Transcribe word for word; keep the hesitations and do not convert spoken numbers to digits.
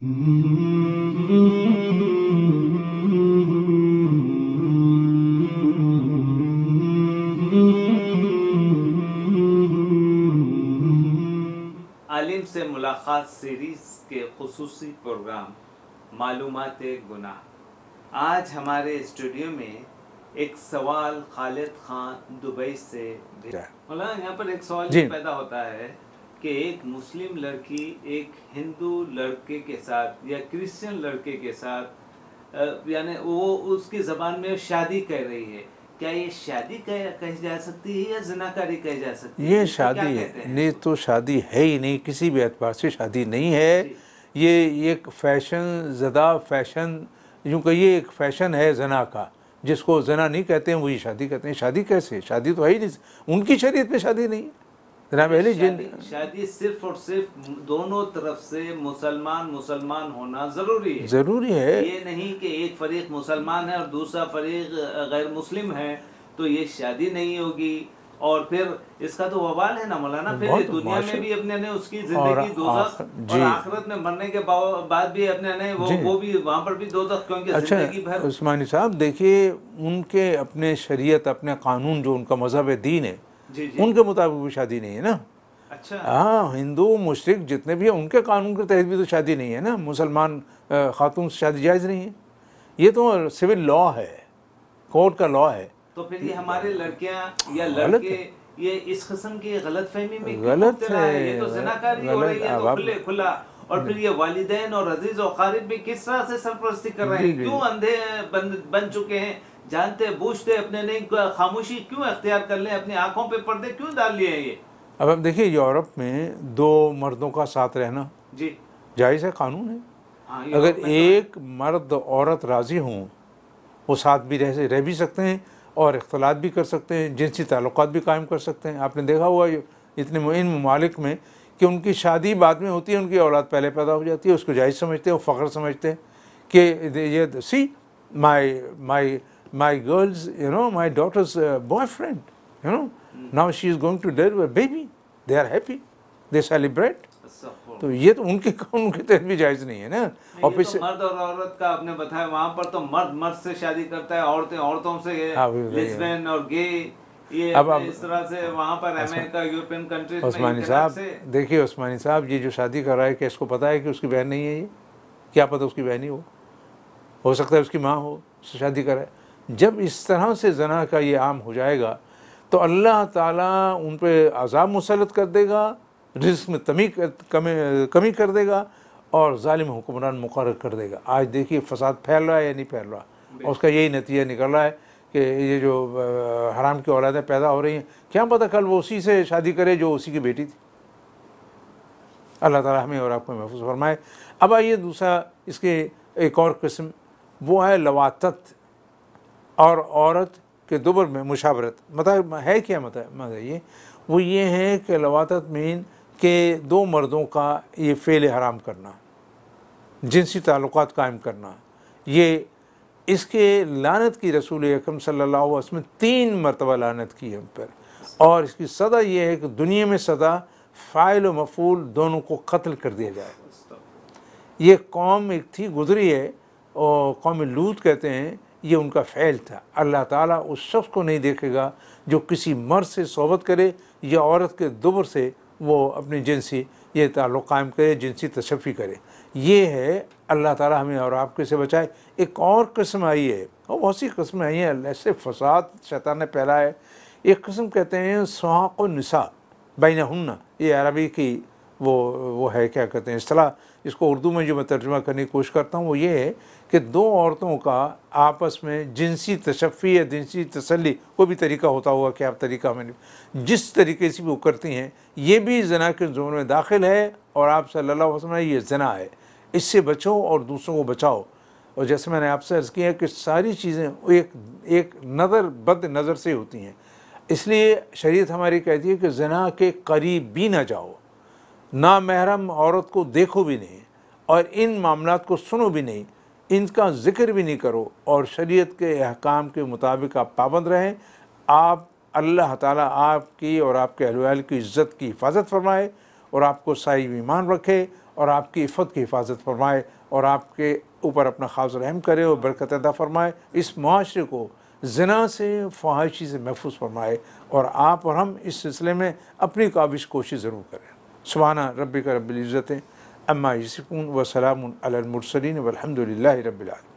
आलिम से मुलाकात सीरीज के खुसूसी प्रोग्राम मालूमाते गुनाह। आज हमारे स्टूडियो में एक सवाल खालिद खान दुबई से मौलाना, यहाँ पर एक सवाल ये पैदा होता है कि एक मुस्लिम लड़की एक हिंदू लड़के के साथ या क्रिश्चियन लड़के के साथ यानी वो उसकी ज़बान में शादी कर रही है, क्या ये शादी कह कही जा सकती है या ज़िनाकारी कही जा सकती है? ये शादी है नहीं, तो शादी है ही नहीं, किसी भी एतबार से शादी नहीं है। ये एक फैशन ज़दा फैशन यूँ कहिए एक फ़ैशन है जना का, जिसको जना नहीं कहते हैं वही शादी कहते हैं। शादी कैसे? शादी तो है ही नहीं, उनकी शरीयत में शादी नहीं है। शादी, शादी सिर्फ और सिर्फ दोनों तरफ से मुसलमान मुसलमान होना ज़रूरी है। ज़रूरी है, ये नहीं कि एक फरीक मुसलमान है और दूसरा फरीक गैर मुस्लिम है तो ये शादी नहीं होगी। और फिर इसका तो वबाल है ना मौलाना, फिर दुनिया में भी अपने ने उसकी जिंदगी दोज़ख और आखिरत में मरने के बाद भी अपने ने वो वो भी वहाँ पर भी दोज़ख, क्योंकि अच्छा, जिंदगी भर। उस्मानी साहब देखिए, उनके अपने शरीयत अपने कानून जो उनका मजहब दीन है जी जी। उनके मुताबिक भी शादी नहीं है ना। अच्छा हाँ, हिंदू मुशरिक जितने भी हैं उनके कानून के तहत भी तो शादी नहीं है ना। मुसलमान खातून से शादी जायज़ नहीं है, ये तो सिविल लॉ है, कोर्ट का लॉ है। तो फिर ये हमारे लड़कियां या लड़के ये इस किस्म की गलत फहमी में गलत है, ये तो ज़िनाकारी हो रही है तो खुले खुला। और फिर ये वालिदैन और अजीज और क़ारिब भी किस तरह से सरपरस्ती कर रहे हैं, क्यों अंधे बन, बन चुके हैं, जानते बूझते अपने नहीं खामोशी क्यों अख्तियार कर लें, अपनी आंखों पे पर्दे क्यों डाल लिए हैं ये। अब अब देखिए, यूरोप में दो मर्दों का साथ रहना जी जायज़ है, कानून है। हाँ, अगर एक मर्द औरत राज़ी हों वो साथ भी रह रह भी सकते हैं और इख्तलात भी कर सकते हैं, जिनसी ताल्लुकात भी कायम कर सकते हैं। आपने देखा हुआ इतने इन ममालिक में कि उनकी शादी बाद में होती है, उनकी औलाद पहले पैदा हो जाती है, उसको जायज़ समझते हैं, वो फ़ख्र समझते हैं कि ये see my my my girls you know my daughter's boyfriend you know now she is going to deliver baby, they are happy, they celebrate. तो ये तो उनके कानून के तहत भी जायज़ नहीं है ना। और फिर तो मर्द और औरत का आपने बताया, वहाँ पर तो मर्द मर्द से शादी करता है, औरतें औरतों से, लेस्बियन और गे, ये अब इस तरह से वहाँ पर अमेरिका यूरोपियन कंट्रीज में। उस्मानी साहब देखिए, उस्मानी साहब ये जो शादी कर रहा है, क्या इसको पता है कि उसकी बहन नहीं है? ये क्या पता उसकी बहन ही हो हो सकता है उसकी माँ हो, उससे शादी कराए। जब इस तरह से जना का ये आम हो जाएगा तो अल्लाह ताला उन पर अज़ाब मुसल्लत कर देगा, रिज़्क़ में कमी कमी कमी कर देगा और ज़ालिम हुक्मरान मुकर्रर कर देगा। आज देखिए फ़साद फैल रहा है या नहीं फैल रहा, और उसका यही नतीजा निकल रहा है कि ये जो हराम की औलादें पैदा हो रही हैं, क्या पता कल वो उसी से शादी करे जो उसी की बेटी थी। अल्लाह ताला हमें और आपको महफूज फरमाए। अब आइए दूसरा, इसके एक और किस्म वो है लवातत और औरत के दुबर में मुशावरत। मतलब है क्या मतलब मतलब ये वो ये है कि लवातत मीन के दो मर्दों का ये फ़ेल हराम करना, जिनसी ताल्लुकात कायम करना, ये इसके लानत की रसूल अकरम सल्लल्लाहु अलैहि वसल्लम तीन मरतबा लानत की हम पर। और इसकी सज़ा ये है कि दुनिया में सज़ा फ़ाइल व मफ़ूल दोनों को कत्ल कर दिया जाए। ये कौम एक थी गुजरी है और कौम लूत कहते हैं, ये उनका फ़ैल था। अल्लाह ताला उस शख्स को नहीं देखेगा जो किसी मर्द से सोबत करे या औरत के दुबर से वो अपनी जिनसी ये ताल्लुक़ कायम करे, जिनसी तशफ़ी करे। ये है, अल्लाह ताला हमें और आपके से बचाए। एक और किस्म आई है, और बहुत सी किस्में आई हैं, ऐसे फसाद शैतान ने फैला है। एक किस्म कहते हैं सुहाक़ निसा बैनहुन्ना, ये अरबी की वो वो है, क्या कहते हैं इस्तिलाह, इसको उर्दू में जो मैं तर्जुमा करने की कोशिश करता हूँ वो ये है कि दो औरतों का आपस में जिनसी तशफ़ी या जिनसी तसल्ली, कोई भी तरीका होता होगा, क्या तरीका मैंने जिस तरीके से भी वो करती हैं, ये भी ज़ना के ज़ोन में दाखिल है। और आप सल्लल्लाहु अलैहि वसल्लम ये ज़ना है, इससे बचो और दूसरों को बचाओ। और जैसे मैंने आपसे अर्ज़ किया कि सारी चीज़ें एक एक नज़र बद नज़र से होती हैं, इसलिए शरीयत हमारी कहती है कि ज़ना के करीब भी ना जाओ, ना महरम औरत को देखो भी नहीं, और इन मामलात को सुनो भी नहीं, इनका ज़िक्र भी नहीं करो, और शरीयत के अहकाम के मुताबिक आप पाबंद रहें। आप अल्लाह ताला आपकी और आपके अहल की इज़्ज़त की हिफाजत फरमाए और आपको सही ईमान रखे और आपकी इफ़्फ़त की हिफाजत फरमाए और आपके ऊपर अपना ख़ास रहम करे और बरकत अता फ़रमाए। इस मुआशरे को ज़िना से, फ़हाइशी से महफूज फरमाए और आप और हम इस सिलसिले में अपनी काबिश कोशिश ज़रूर करें। सुब्हाना रब्बिका रब्बिल इज़्ज़ति अम्मा यसिफ़ून व सलामुन अलल मुरसलीन वल्हम्दुलिल्लाहि रब्बिल आलमीन।